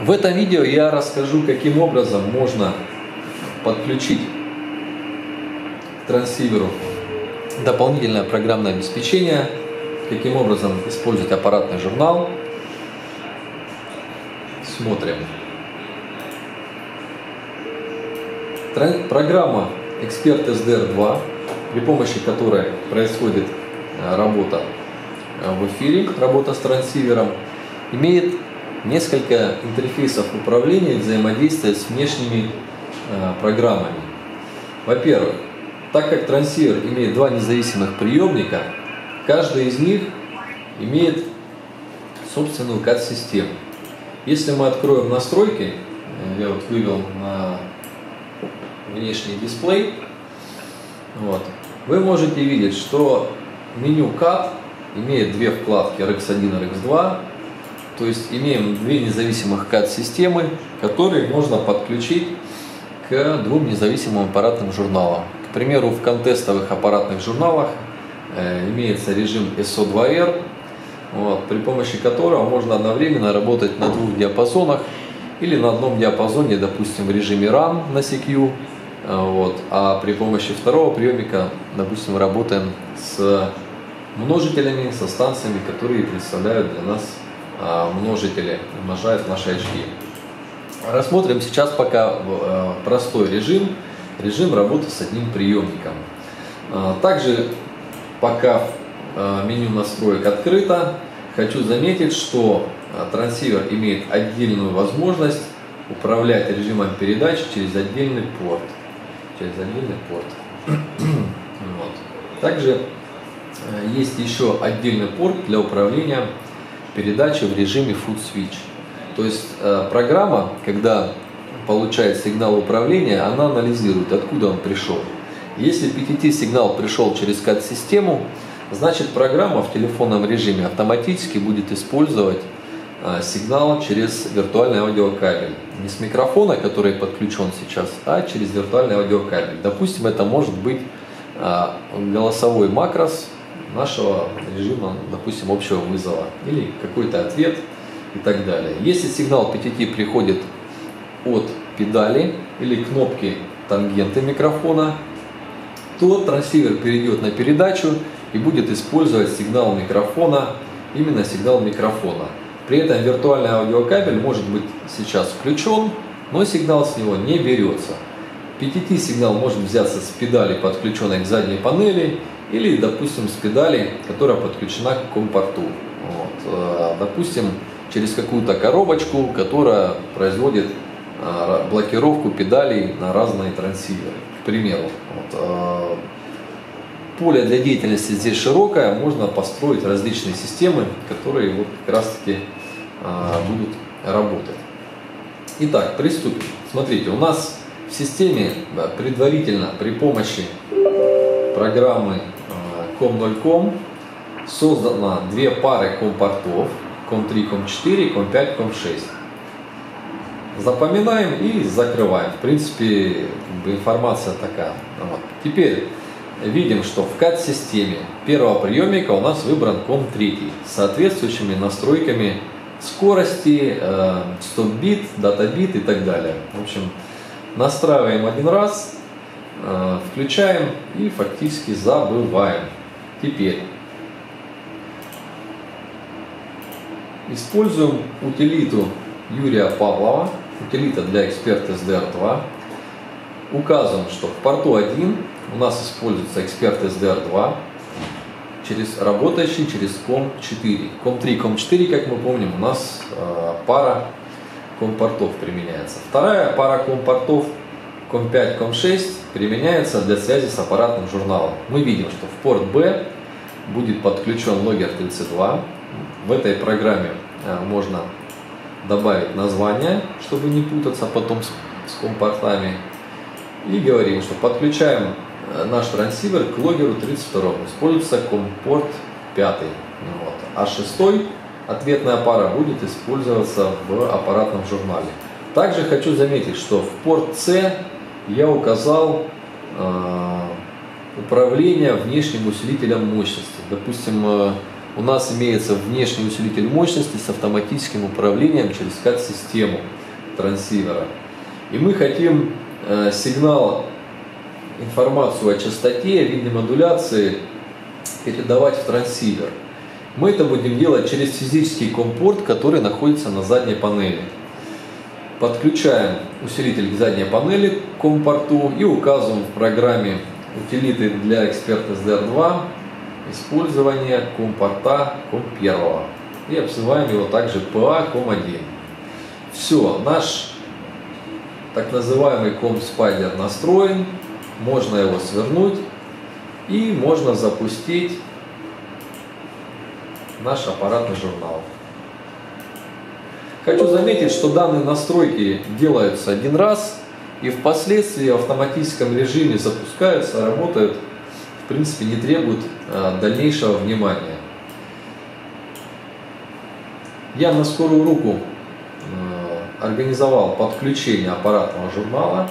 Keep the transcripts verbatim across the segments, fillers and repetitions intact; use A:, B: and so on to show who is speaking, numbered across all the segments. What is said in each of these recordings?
A: В этом видео я расскажу, каким образом можно подключить к транссиверу дополнительное программное обеспечение, каким образом использовать аппаратный журнал. Смотрим. Программа Expert эс ди ар два, при помощи которой происходит работа в эфире, работа с транссивером, имеет несколько интерфейсов управления и взаимодействия с внешними э, программами. Во-первых, так как транссивер имеет два независимых приемника, каждый из них имеет собственную кат-систему. Если мы откроем настройки, я вот вывел на внешний дисплей, вот, вы можете видеть, что меню кат имеет две вкладки эр икс один и эр икс два. То есть имеем две независимых кат-системы, которые можно подключить к двум независимым аппаратным журналам. К примеру, в контестовых аппаратных журналах э, имеется режим эс о два эр, вот, при помощи которого можно одновременно работать на двух диапазонах или на одном диапазоне, допустим, в режиме ран на си кью, э, вот, а при помощи второго приемника, допустим, работаем с множителями, со станциями, которые представляют для нас множители, умножают наши очки. Рассмотрим сейчас пока простой режим, режим работы с одним приемником. Также, пока меню настроек открыто, хочу заметить, что транссивер имеет отдельную возможность управлять режимом передач через отдельный порт. Через отдельный порт. Вот. Также есть еще отдельный порт для управления передачи в режиме Foot Switch. То есть э, программа, когда получает сигнал управления, она анализирует, откуда он пришел. Если пи ти ти-сигнал пришел через кат-систему, значит программа в телефонном режиме автоматически будет использовать э, сигнал через виртуальный аудиокабель. Не с микрофона, который подключен сейчас, а через виртуальный аудиокабель. Допустим, это может быть э, голосовой макрос нашего режима, допустим, общего вызова или какой-то ответ и так далее. Если сигнал пи ти ти приходит от педали или кнопки тангенты микрофона, то транссивер перейдет на передачу и будет использовать сигнал микрофона, именно сигнал микрофона. При этом виртуальный аудиокабель может быть сейчас включен, но сигнал с него не берется. пи ти ти-сигнал может взяться с педали, подключенной к задней панели, или, допустим, с педали, которая подключена к компорту. Вот. Допустим, через какую-то коробочку, которая производит блокировку педалей на разные транссиверы. К примеру, вот. Поле для деятельности здесь широкое, можно построить различные системы, которые вот как раз таки будут работать. Итак, приступим. Смотрите, у нас в системе предварительно при помощи программы ком ноль ком создано две пары ком-портов, ком три, ком четыре, ком пять, ком шесть. Запоминаем и закрываем. В принципе, информация такая. Вот. Теперь видим, что в кат-системе первого приемника у нас выбран ком три с соответствующими настройками скорости, э, стоп-бит, дата-бит и так далее. В общем, настраиваем один раз, э, включаем и фактически забываем. Теперь используем утилиту Юрия Павлова, утилита для Expert эс ди ар два. Указываем, что в порту один у нас используется Expert эс ди ар два, через, работающий через ком четыре. ком три, ком четыре, как мы помним, у нас э, пара ком-портов применяется. Вторая пара ком-портов ком пять, ком шесть применяется для связи с аппаратным журналом. Мы видим, что в порт B будет подключен логер тридцать два. В этой программе можно добавить название, чтобы не путаться потом с, с ком-портами. И говорим, что подключаем наш транссивер к логеру тридцать два. Используется ком-порт пять. Вот. А шестой ответная пара будет использоваться в аппаратном журнале. Также хочу заметить, что в порт C я указал э, управление внешним усилителем мощности. Допустим, э, у нас имеется внешний усилитель мощности с автоматическим управлением через кат-систему трансивера. И мы хотим э, сигнал, информацию о частоте, о виде модуляции передавать в трансивер. Мы это будем делать через физический компорт, который находится на задней панели. Подключаем усилитель к задней панели к компорту и указываем в программе утилиты для эксперт эс ди ар два использование компорта ком один и обзываем его также пи эй ком один. Все, наш так называемый ComSpider настроен, можно его свернуть и можно запустить наш аппаратный журнал. Хочу заметить, что данные настройки делаются один раз и впоследствии в автоматическом режиме запускаются, работают, в принципе не требуют а, дальнейшего внимания. Я на скорую руку а, организовал подключение аппаратного журнала.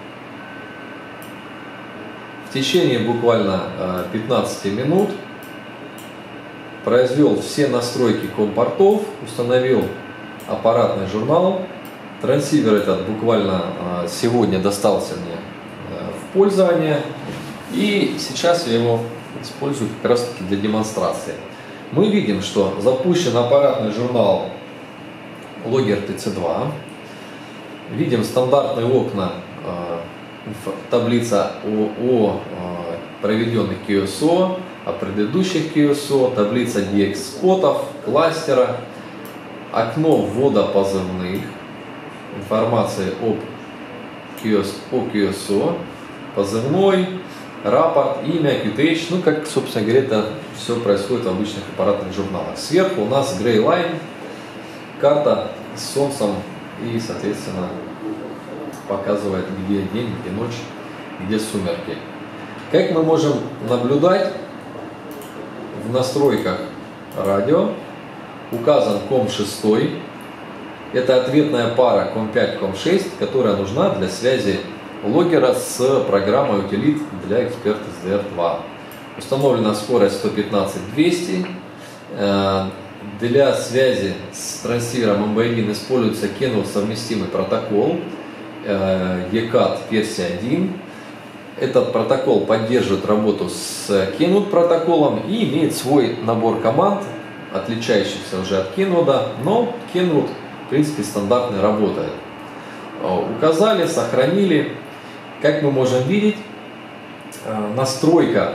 A: В течение буквально а, пятнадцати минут произвел все настройки компортов, установил аппаратный журнал. Трансивер этот буквально сегодня достался мне в пользование, и сейчас я его использую как раз таки для демонстрации. Мы видим, что запущен аппаратный журнал Logger ти си два. Видим стандартные окна, таблица о, о проведенных кью эс о, о предыдущих кью эс о, таблица ди экс-спотов, кластера, окно ввода позывных, информации об кью эс, о кью эс о, позывной, рапорт, имя, кью ти эйч, ну как, собственно говоря, это все происходит в обычных аппаратных журналах. Сверху у нас Gray Line, карта с солнцем и, соответственно, показывает, где день, где ночь, где сумерки. Как мы можем наблюдать, в настройках радио указан ком шесть. Это ответная пара ком пять ком шесть, которая нужна для связи логгера с программой утилит для эксперт эс ди ар два. Установлена скорость сто пятнадцать двести. Для связи с трансивером эм би один используется Kenwood совместимый протокол и кат версия один. Этот протокол поддерживает работу с Kenwood протоколом и имеет свой набор команд, отличающихся уже от Kenwood, но Kenwood в принципе стандартный работает. Указали, сохранили. Как мы можем видеть, настройка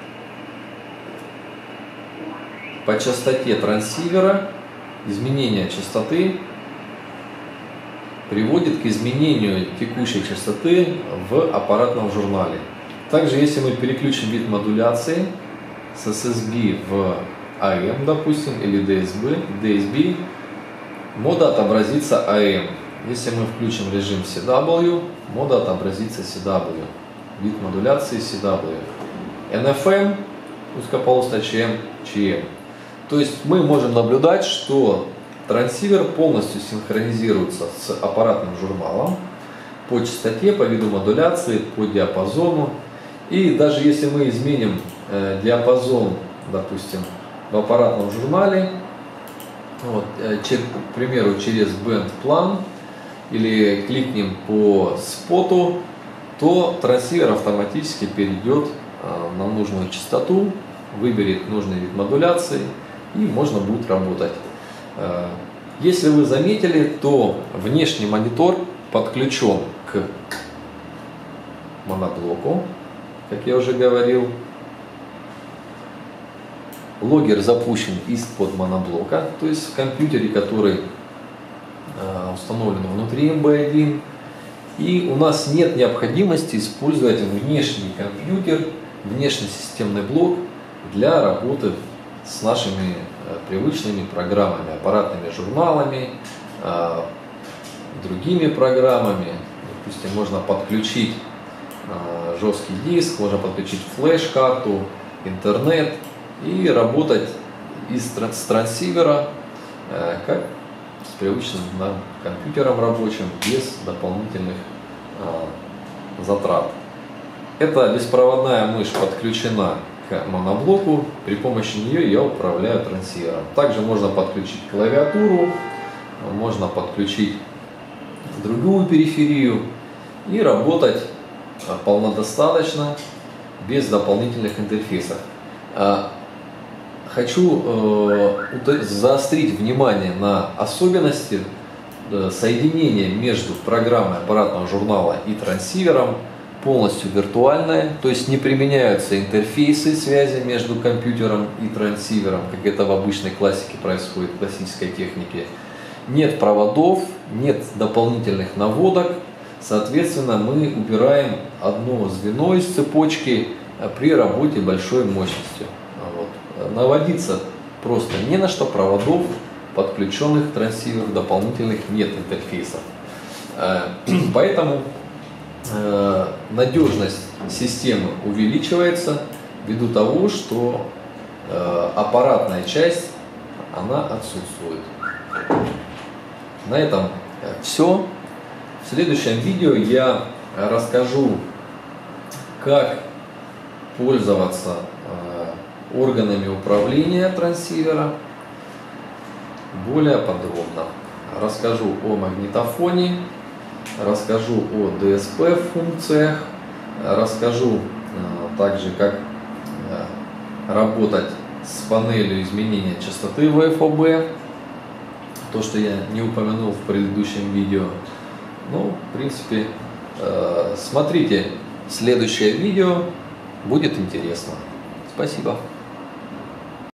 A: по частоте трансивера, изменение частоты приводит к изменению текущей частоты в аппаратном журнале. Также, если мы переключим вид модуляции с эс эс би в а эм, допустим, или ди эс би, ди эс би, мода отобразится а эм. Если мы включим режим си дабл ю, мода отобразится си дабл ю. Вид модуляции си дабл ю. эн эф эм, узкополосная че эм, че эм. То есть мы можем наблюдать, что трансивер полностью синхронизируется с аппаратным журналом по частоте, по виду модуляции, по диапазону. И даже если мы изменим э, диапазон, допустим, в аппаратном журнале, вот, э, чер, к примеру, через Band Plan, или кликнем по споту, то трансивер автоматически перейдет э, на нужную частоту, выберет нужный вид модуляции, и можно будет работать. Если вы заметили, то внешний монитор подключен к моноблоку, как я уже говорил. Логгер запущен из-под моноблока, то есть в компьютере, который установлен внутри эм би один. И у нас нет необходимости использовать внешний компьютер, внешний системный блок для работы с нашими привычными программами, аппаратными журналами, другими программами. Допустим, можно подключить жесткий диск, можно подключить флеш-карту, интернет и работать из, с трансивера, как с привычным нам компьютером рабочим, без дополнительных затрат. Эта беспроводная мышь подключена к моноблоку. При помощи нее я управляю трансивером. Также можно подключить клавиатуру, можно подключить другую периферию и работать полнодостаточно, без дополнительных интерфейсов. Хочу заострить внимание на особенности соединения между программой аппаратного журнала и трансивером, полностью виртуальное, то есть не применяются интерфейсы связи между компьютером и трансивером, как это в обычной классике происходит, в классической технике. Нет проводов, нет дополнительных наводок, соответственно, мы убираем одно звено из цепочки при работе большой мощностью. Вот. Наводиться просто не на что, проводов, подключенных к трансиверу, дополнительных нет интерфейсов. Поэтому надежность системы увеличивается ввиду того, что аппаратная часть, она отсутствует. На этом все. В следующем видео я расскажу, как пользоваться органами управления трансивера более подробно. Расскажу о магнитофоне, расскажу о ди эс пи функциях, расскажу также, как работать с панелью изменения частоты вэ эф о бэ, то, что я не упомянул в предыдущем видео. Ну, в принципе, смотрите следующее видео, будет интересно. Спасибо.